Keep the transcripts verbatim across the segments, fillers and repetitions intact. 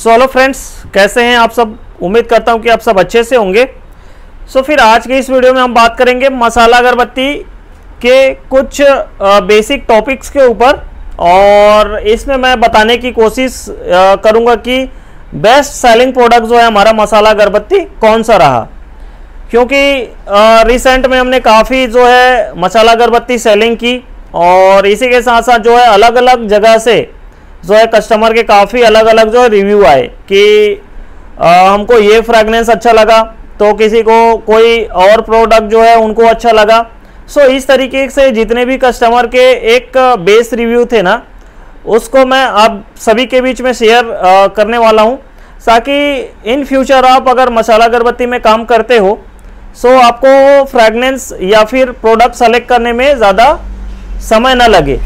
So hello friends, कैसे हैं आप सब। उम्मीद करता हूं कि आप सब अच्छे से होंगे। सो so, फिर आज की इस वीडियो में हम बात करेंगे मसाला अगरबत्ती के कुछ बेसिक टॉपिक्स के ऊपर, और इसमें मैं बताने की कोशिश करूंगा कि बेस्ट सेलिंग प्रोडक्ट जो है हमारा मसाला अगरबत्ती कौन सा रहा। क्योंकि रिसेंट में हमने काफ़ी जो है मसाला अगरबत्ती सेलिंग की, और इसी के साथ साथ जो है अलग अलग जगह से जो है कस्टमर के काफ़ी अलग अलग जो है रिव्यू आए कि आ, हमको ये फ्रेगनेंस अच्छा लगा, तो किसी को कोई और प्रोडक्ट जो है उनको अच्छा लगा। सो so, इस तरीके से जितने भी कस्टमर के एक बेस रिव्यू थे ना, उसको मैं आप सभी के बीच में शेयर आ, करने वाला हूँ, ताकि इन फ्यूचर आप अगर मसाला अगरबत्ती में काम करते हो सो so आपको फ्रेगनेंस या फिर प्रोडक्ट सेलेक्ट करने में ज़्यादा समय ना लगे।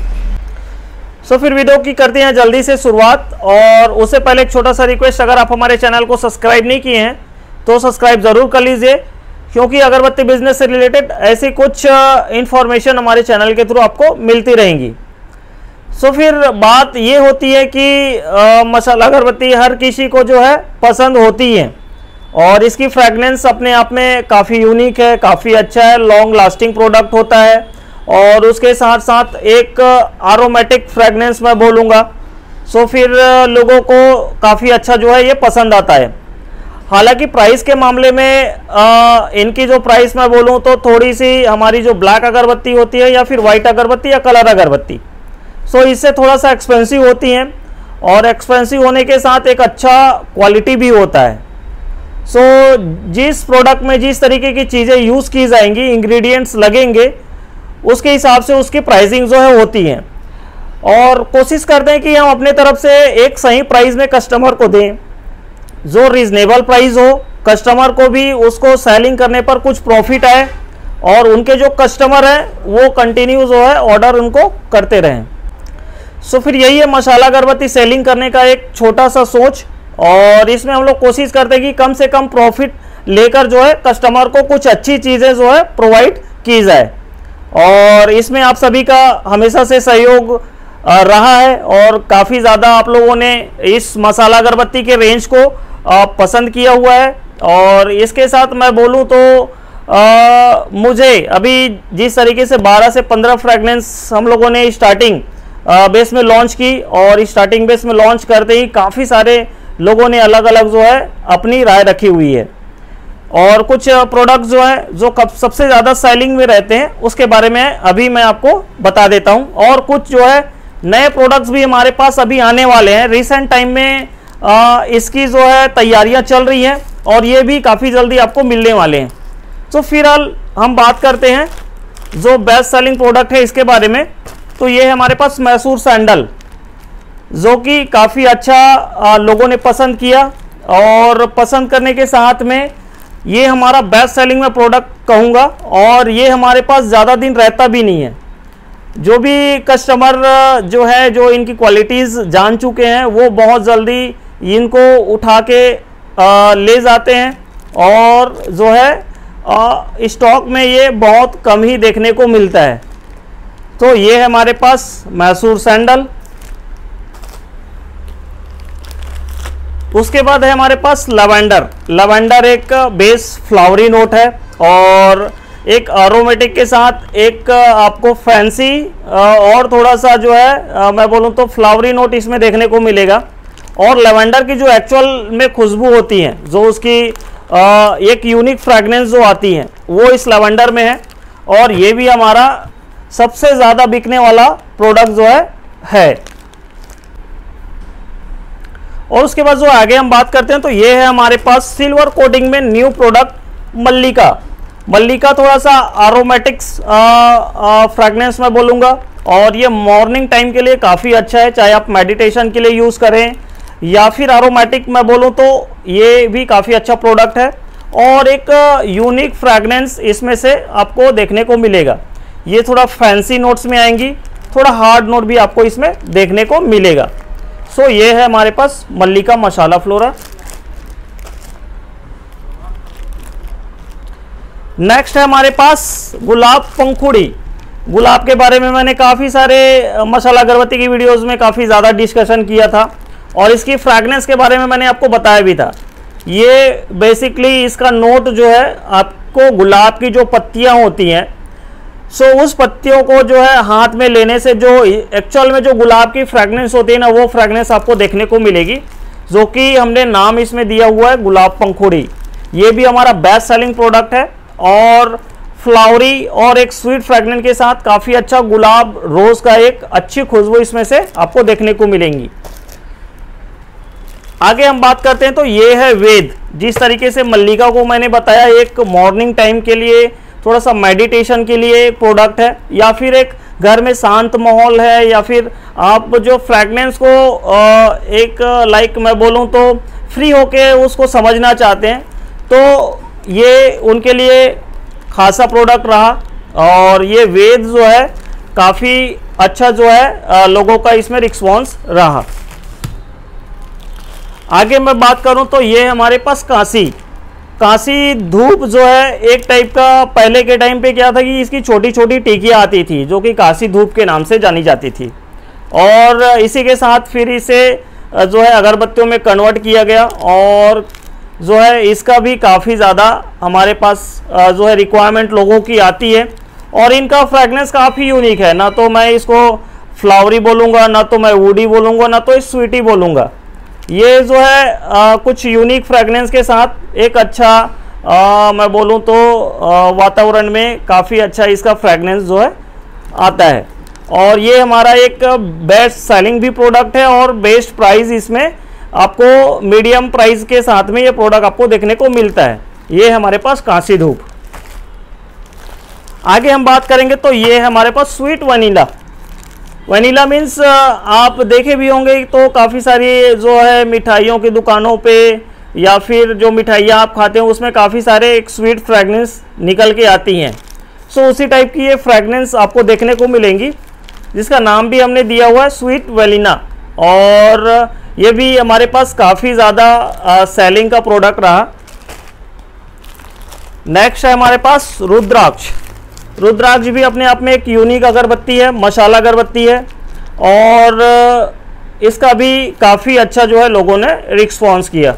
सो so, फिर वीडियो की करते हैं जल्दी से शुरुआत। और उससे पहले एक छोटा सा रिक्वेस्ट, अगर आप हमारे चैनल को सब्सक्राइब नहीं किए हैं तो सब्सक्राइब ज़रूर कर लीजिए, क्योंकि अगरबत्ती बिजनेस से रिलेटेड ऐसी कुछ इंफॉर्मेशन हमारे चैनल के थ्रू आपको मिलती रहेंगी। सो so, फिर बात ये होती है कि आ, मसाला अगरबत्ती हर किसी को जो है पसंद होती है, और इसकी फ्रेगनेंस अपने आप में काफ़ी यूनिक है, काफ़ी अच्छा है, लॉन्ग लास्टिंग प्रोडक्ट होता है, और उसके साथ साथ एक एरोमेटिक फ्रेगनेंस मैं बोलूँगा। सो फिर लोगों को काफ़ी अच्छा जो है ये पसंद आता है। हालांकि प्राइस के मामले में आ, इनकी जो प्राइस मैं बोलूँ तो थोड़ी सी हमारी जो ब्लैक अगरबत्ती होती है या फिर वाइट अगरबत्ती या कलर अगरबत्ती, सो इससे थोड़ा सा एक्सपेंसिव होती हैं, और एक्सपेंसिव होने के साथ एक अच्छा क्वालिटी भी होता है। सो जिस प्रोडक्ट में जिस तरीके की चीज़ें यूज़ की जाएंगी, इंग्रेडिएंट्स लगेंगे, उसके हिसाब से उसकी प्राइसिंग जो है होती है। और कोशिश करते हैं कि हम अपने तरफ से एक सही प्राइस में कस्टमर को दें, जो रीजनेबल प्राइस हो, कस्टमर को भी उसको सेलिंग करने पर कुछ प्रॉफिट आए, और उनके जो कस्टमर हैं वो कंटिन्यू जो है ऑर्डर उनको करते रहें। सो फिर यही है मसाला अगरबत्ती सेलिंग करने का एक छोटा सा सोच, और इसमें हम लोग कोशिश करते हैं कि कम से कम प्रॉफिट लेकर जो है कस्टमर को कुछ अच्छी चीज़ें जो है प्रोवाइड की जाए। और इसमें आप सभी का हमेशा से सहयोग रहा है, और काफ़ी ज़्यादा आप लोगों ने इस मसाला अगरबत्ती के रेंज को पसंद किया हुआ है। और इसके साथ मैं बोलूँ तो आ, मुझे अभी जिस तरीके से बारह से पंद्रह फ्रेगनेंस हम लोगों ने स्टार्टिंग बेस में लॉन्च की, और स्टार्टिंग बेस में लॉन्च करते ही काफ़ी सारे लोगों ने अलग अलग जो है अपनी राय रखी हुई है। और कुछ प्रोडक्ट जो है जो कब सबसे ज़्यादा सेलिंग में रहते हैं उसके बारे में अभी मैं आपको बता देता हूं। और कुछ जो है नए प्रोडक्ट्स भी हमारे पास अभी आने वाले हैं। रिसेंट टाइम में आ, इसकी जो है तैयारियां चल रही हैं, और ये भी काफ़ी जल्दी आपको मिलने वाले हैं। तो फिलहाल हम बात करते हैं जो बेस्ट सेलिंग प्रोडक्ट है इसके बारे में। तो ये है हमारे पास मैसूर सैंडल, जो कि काफ़ी अच्छा आ, लोगों ने पसंद किया, और पसंद करने के साथ में ये हमारा बेस्ट सेलिंग में प्रोडक्ट कहूँगा। और ये हमारे पास ज़्यादा दिन रहता भी नहीं है। जो भी कस्टमर जो है जो इनकी क्वालिटीज़ जान चुके हैं वो बहुत जल्दी इनको उठा के आ, ले जाते हैं, और जो है स्टॉक में ये बहुत कम ही देखने को मिलता है। तो ये है हमारे पास मैसूर सैंडल। उसके बाद है हमारे पास लवेंडर। लवेंडर एक बेस फ्लावरी नोट है, और एक एरोमेटिक के साथ एक आपको फैंसी और थोड़ा सा जो है मैं बोलूँ तो फ्लावरी नोट इसमें देखने को मिलेगा। और लवेंडर की जो एक्चुअल में खुशबू होती है, जो उसकी एक यूनिक फ्रेगनेंस जो आती है, वो इस लवेंडर में है। और ये भी हमारा सबसे ज़्यादा बिकने वाला प्रोडक्ट जो है है और उसके बाद जो आगे हम बात करते हैं तो ये है हमारे पास सिल्वर कोटिंग में न्यू प्रोडक्ट मल्लिका। मल्लिका थोड़ा सा एरोमेटिक्स फ्रेगनेंस में बोलूँगा, और ये मॉर्निंग टाइम के लिए काफ़ी अच्छा है, चाहे आप मेडिटेशन के लिए यूज़ करें या फिर एरोमेटिक में बोलूँ तो ये भी काफ़ी अच्छा प्रोडक्ट है। और एक यूनिक फ्रेगनेंस इसमें से आपको देखने को मिलेगा। ये थोड़ा फैंसी नोट्स में आएंगी, थोड़ा हार्ड नोट भी आपको इसमें देखने को मिलेगा। सो so, ये है हमारे पास मल्लिका मसाला फ्लोरा। नेक्स्ट है हमारे पास गुलाब पंखुड़ी। गुलाब के बारे में मैंने काफ़ी सारे मसाला अगरबत्ती की वीडियोस में काफ़ी ज़्यादा डिस्कशन किया था, और इसकी फ्रैगनेंस के बारे में मैंने आपको बताया भी था। ये बेसिकली इसका नोट जो है आपको गुलाब की जो पत्तियां होती हैं, सो उस पत्तियों को जो है हाथ में लेने से जो एक्चुअल में जो गुलाब की फ्रैगनेंस होती है ना, वो फ्रैगनेंस आपको देखने को मिलेगी, जो कि हमने नाम इसमें दिया हुआ है गुलाब पंखुड़ी। ये भी हमारा बेस्ट सेलिंग प्रोडक्ट है और फ्लावरी और एक स्वीट फ्रैगनेंस के साथ काफ़ी अच्छा गुलाब रोज़ का एक अच्छी खुशबू इसमें से आपको देखने को मिलेंगी। आगे हम बात करते हैं तो ये है वेद। जिस तरीके से मल्लिका को मैंने बताया एक मॉर्निंग टाइम के लिए, थोड़ा सा मेडिटेशन के लिए एक प्रोडक्ट है, या फिर एक घर में शांत माहौल है, या फिर आप जो फ्रैगनेंस को एक लाइक मैं बोलूँ तो फ्री होके उसको समझना चाहते हैं, तो ये उनके लिए खासा प्रोडक्ट रहा। और ये वेद जो है काफ़ी अच्छा जो है लोगों का इसमें रिस्पॉन्स रहा। आगे मैं बात करूं तो ये हमारे पास कांसी कांसी धूप जो है एक टाइप का, पहले के टाइम पे क्या था कि इसकी छोटी छोटी टिकियाँ आती थी जो कि कांसी धूप के नाम से जानी जाती थी, और इसी के साथ फिर इसे जो है अगरबत्तियों में कन्वर्ट किया गया, और जो है इसका भी काफ़ी ज़्यादा हमारे पास जो है रिक्वायरमेंट लोगों की आती है। और इनका फ्रैगनेंस काफ़ी यूनिक है, ना तो मैं इसको फ्लावरी बोलूँगा, ना तो मैं वुडी बोलूँगा, ना तो स्वीटी बोलूँगा। ये जो है आ, कुछ यूनिक फ्रैगनेंस के साथ एक अच्छा आ, मैं बोलूँ तो वातावरण में काफ़ी अच्छा इसका फ्रैगनेंस जो है आता है। और ये हमारा एक बेस्ट सेलिंग भी प्रोडक्ट है और बेस्ट प्राइस इसमें आपको मीडियम प्राइस के साथ में ये प्रोडक्ट आपको देखने को मिलता है। ये हमारे पास कांसी धूप। आगे हम बात करेंगे तो ये हमारे पास स्वीट वनीला। वनीला मीन्स आप देखे भी होंगे तो काफ़ी सारी जो है मिठाइयों की दुकानों पे या फिर जो मिठाइयाँ आप खाते हैं उसमें काफ़ी सारे एक स्वीट फ्रैगनेंस निकल के आती हैं। सो उसी टाइप की ये फ्रैगनेंस आपको देखने को मिलेंगी, जिसका नाम भी हमने दिया हुआ है स्वीट वनीला। और ये भी हमारे पास काफ़ी ज़्यादा सेलिंग का प्रोडक्ट रहा। नेक्स्ट है हमारे पास रुद्राक्ष। रुद्राक्ष भी अपने आप में एक यूनिक अगरबत्ती है, मसाला अगरबत्ती है, और इसका भी काफ़ी अच्छा जो है लोगों ने रिस्पॉन्स किया।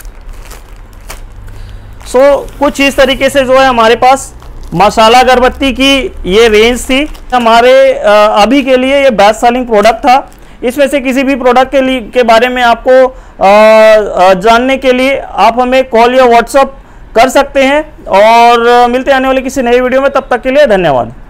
सो so, कुछ इस तरीके से जो है हमारे पास मसाला अगरबत्ती की ये रेंज थी। हमारे अभी के लिए ये बेस्ट सेलिंग प्रोडक्ट था। इसमें से किसी भी प्रोडक्ट के लिए के बारे में आपको आ, जानने के लिए आप हमें कॉल या व्हाट्सअप कर सकते हैं। और मिलते हैं आने वाले किसी नई वीडियो में, तब तक के लिए धन्यवाद।